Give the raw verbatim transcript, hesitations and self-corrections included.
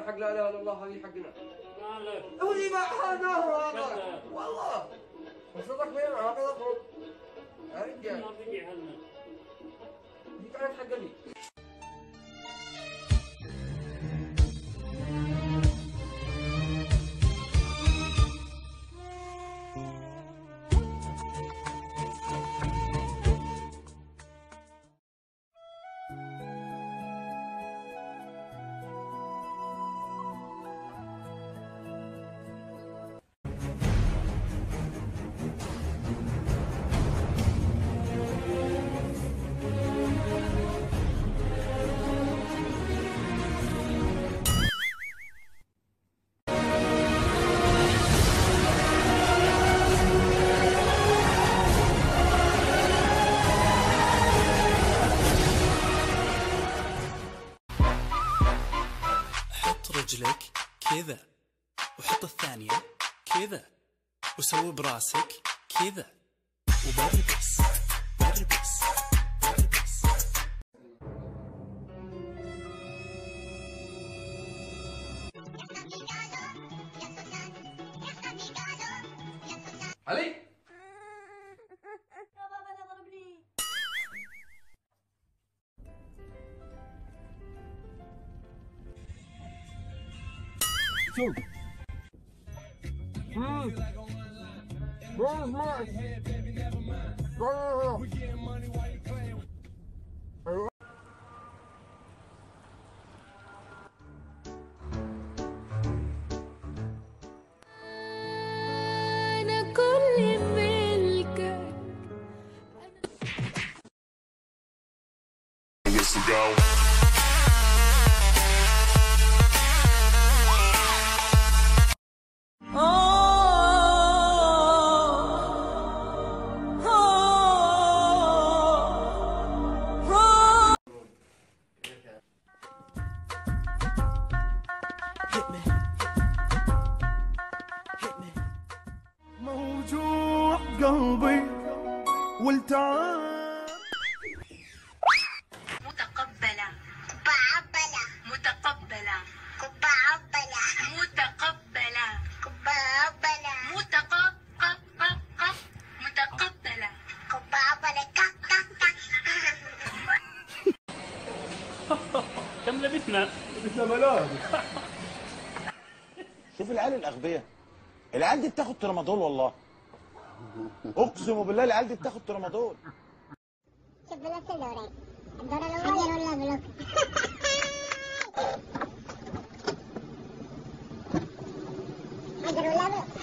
حق لا اله الا الله هذه حقنا. مالك؟ هو اللي ما هذا هو هذا والله. وصدق وين هذا ضبط. يا رجال. ما بيجي حنا. دي كانت حق لي. رجلك كذا وحط الثانية كذا وسوي براسك كذا وبربس بربس بربس. علي شوف امم روح معك روح أنا كل ملكك. موجوع قلبي والتعب متقبلة كبعبلة متقبلة كبعبلة متقبلة كبعبلة متقبلة متقبلة كبعبلة كك كك كك. كم لبسنا؟ لبسنا ملابس. شوف العيال الاغبياء، العيال دي بتاخد ترامادول والله. اقسم بالله العيال دي بتاخد ترامادول. شوف بنفس الدورين، الدور الاول ولا بلوك. حجر ولا بلوك.